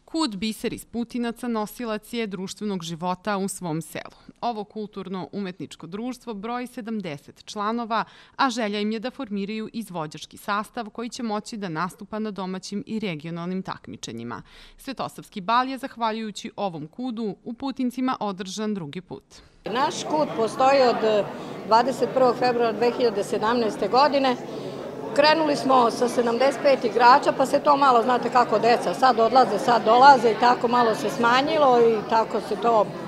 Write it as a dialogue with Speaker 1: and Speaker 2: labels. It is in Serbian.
Speaker 1: Kud Biser iz Putinaca nosilac je društvenog života u svom selu. Ovo kulturno-umetničko društvo broji 70 članova, a želja im je da formiraju izvođački sastav koji će moći da nastupa na domaćim i regionalnim takmičenjima. Svetosavski bal je, zahvaljujući ovom kudu, u Putincima održan drugi put.
Speaker 2: Naš kud postoji od 21. februara 2017. godine. Krenuli smo sa 75 igrača, pa se to malo, znate kako deca, sad odlaze, sad dolaze i tako malo se smanjilo i tako se to